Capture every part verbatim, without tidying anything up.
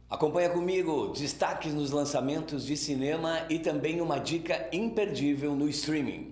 Acompanha comigo destaques nos lançamentos de cinema e também uma dica imperdível no streaming.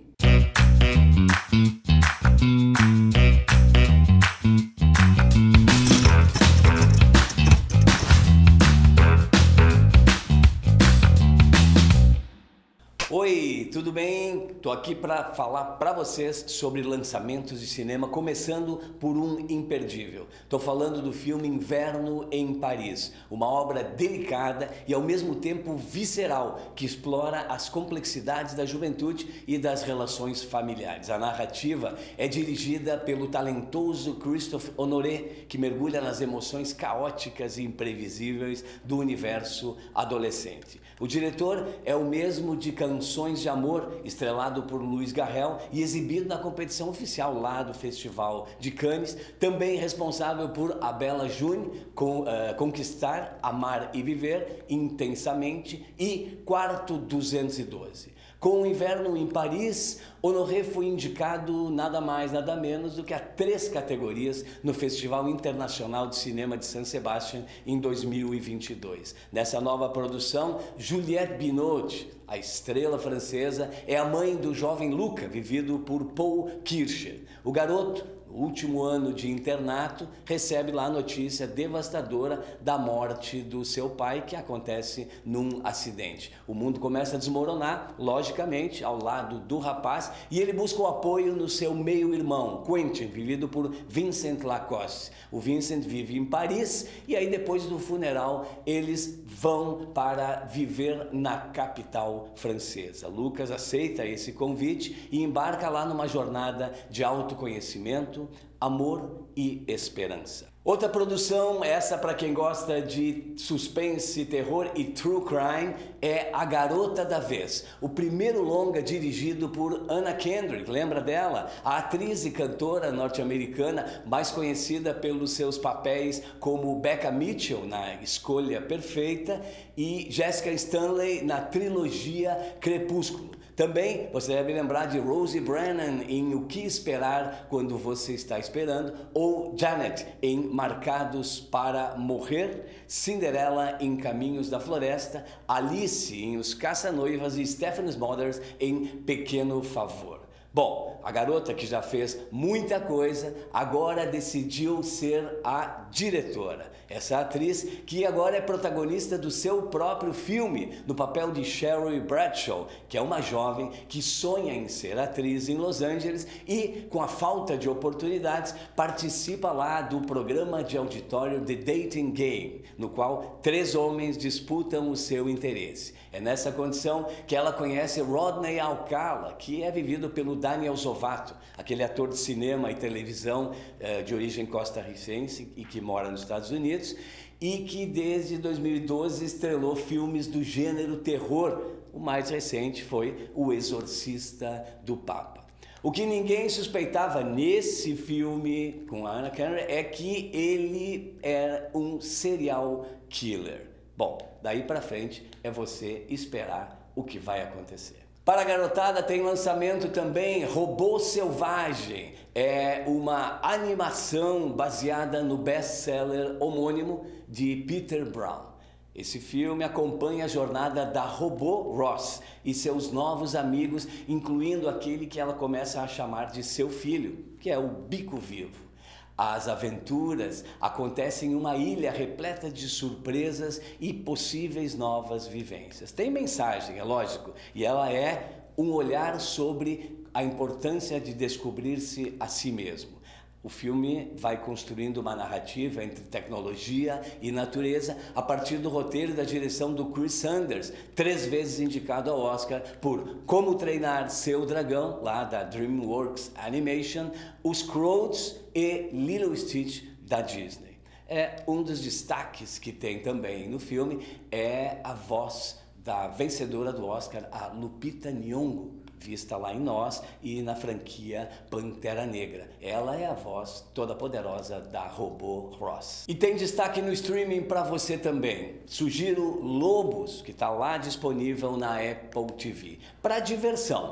Oi, tudo bem? Tô aqui para falar para vocês sobre lançamentos de cinema, começando por um imperdível. Tô falando do filme Inverno em Paris, uma obra delicada e ao mesmo tempo visceral, que explora as complexidades da juventude e das relações familiares. A narrativa é dirigida pelo talentoso Christophe Honoré, que mergulha nas emoções caóticas e imprevisíveis do universo adolescente. O diretor é o mesmo de Canções de Amor, estrelado por Louis Garrel e exibido na competição oficial lá do Festival de Cannes, também responsável por A Bela June, com, uh, Conquistar, Amar e Viver Intensamente e Quarto duzentos e doze. Com o Inverno em Paris, Honoré foi indicado nada mais, nada menos do que a três categorias no Festival Internacional de Cinema de San Sebastián em dois mil e vinte e dois. Nessa nova produção, Juliette Binoche, a estrela francesa, é a mãe do jovem Luca, vivido por Paul Kircher. O garoto, no último ano de internato, recebe lá a notícia devastadora da morte do seu pai, que acontece num acidente. O mundo começa a desmoronar, logicamente, ao lado do rapaz, e ele busca o apoio no seu meio-irmão, Quentin, vivido por Vincent Lacoste. O Vincent vive em Paris e aí depois do funeral eles vão para viver na capital francesa. Lucas aceita esse convite e embarca lá numa jornada de autoconhecimento, amor e esperança. Outra produção, essa para quem gosta de suspense, terror e true crime, é A Garota da Vez, o primeiro longa dirigido por Anna Kendrick, lembra dela? A atriz e cantora norte-americana, mais conhecida pelos seus papéis como Becca Mitchell na Escolha Perfeita e Jessica Stanley na trilogia Crepúsculo. Também você deve lembrar de Rosie Brennan em O Que Esperar Quando Você Está Esperando, ou Janet em Marcados para Morrer, Cinderela em Caminhos da Floresta, Alice em Os Caça-Noivas e Stephanie Smothers em Pequeno Favor. Bom, a garota que já fez muita coisa, agora decidiu ser a diretora. Essa atriz que agora é protagonista do seu próprio filme, no papel de Sherry Bradshaw, que é uma jovem que sonha em ser atriz em Los Angeles e, com a falta de oportunidades, participa lá do programa de auditório The Dating Game, no qual três homens disputam o seu interesse. É nessa condição que ela conhece Rodney Alcala, que é vivido pelo Daniel Zovatto, aquele ator de cinema e televisão eh, de origem costarricense e que mora nos Estados Unidos e que desde dois mil e doze estrelou filmes do gênero terror. O mais recente foi O Exorcista do Papa. O que ninguém suspeitava nesse filme com a Anna Kendrick é que ele é um serial killer. Bom, daí pra frente é você esperar o que vai acontecer. Para a garotada tem lançamento também Robô Selvagem. É uma animação baseada no best-seller homônimo de Peter Brown. Esse filme acompanha a jornada da robô Ross e seus novos amigos, incluindo aquele que ela começa a chamar de seu filho, que é o Bico Vivo. As aventuras acontecem em uma ilha repleta de surpresas e possíveis novas vivências. Tem mensagem, é lógico, e ela é um olhar sobre a importância de descobrir-se a si mesmo. O filme vai construindo uma narrativa entre tecnologia e natureza a partir do roteiro e da direção do Chris Sanders, três vezes indicado ao Oscar por Como Treinar Seu Dragão, lá da DreamWorks Animation, Os Croods e Lilo e Stitch, da Disney. É um dos destaques que tem também no filme é a voz da vencedora do Oscar, a Lupita Nyong'o, vista lá em Nós e na franquia Pantera Negra. Ela é a voz toda poderosa da robô Ross. E tem destaque no streaming para você também. Sugiro Lobos, que está lá disponível na Apple T V. Para diversão,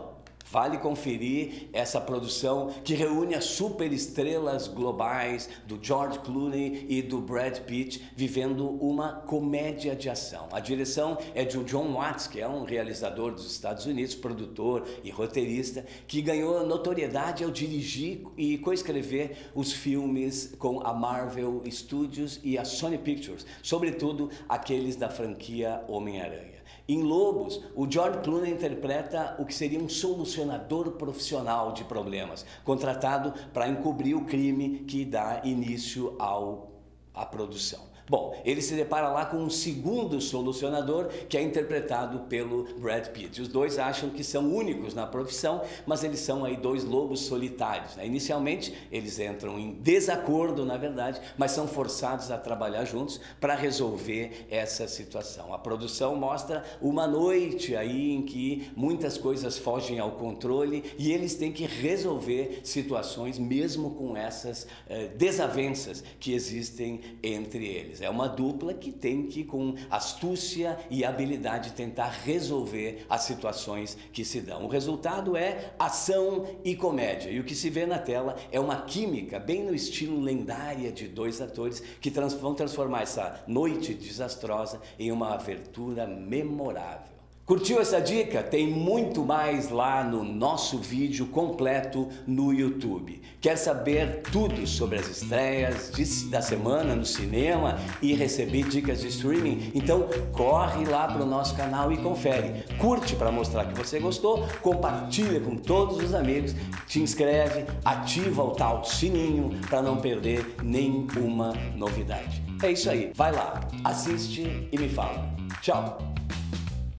Vale conferir essa produção que reúne as superestrelas globais do George Clooney e do Brad Pitt vivendo uma comédia de ação. A direção é de Jon Watts, que é um realizador dos Estados Unidos, produtor e roteirista, que ganhou notoriedade ao dirigir e coescrever os filmes com a Marvel Studios e a Sony Pictures, sobretudo aqueles da franquia Homem-Aranha. Em Lobos, o George Clooney interpreta o que seria um solucionador profissional de problemas, contratado para encobrir o crime que dá início ao, à produção. Bom, ele se depara lá com um segundo solucionador que é interpretado pelo Brad Pitt. Os dois acham que são únicos na profissão, mas eles são aí dois lobos solitários, né? Inicialmente, eles entram em desacordo, na verdade, mas são forçados a trabalhar juntos para resolver essa situação. A produção mostra uma noite aí em que muitas coisas fogem ao controle e eles têm que resolver situações mesmo com essas eh, desavenças que existem entre eles. É uma dupla que tem que, com astúcia e habilidade, tentar resolver as situações que se dão. O resultado é ação e comédia. E o que se vê na tela é uma química bem no estilo lendária de dois atores que trans- vão transformar essa noite desastrosa em uma aventura memorável. Curtiu essa dica? Tem muito mais lá no nosso vídeo completo no YouTube. Quer saber tudo sobre as estreias de, da semana no cinema e receber dicas de streaming? Então corre lá para o nosso canal e confere. Curte para mostrar que você gostou, compartilha com todos os amigos, te inscreve, ativa o tal sininho para não perder nenhuma novidade. É isso aí, vai lá, assiste e me fala. Tchau!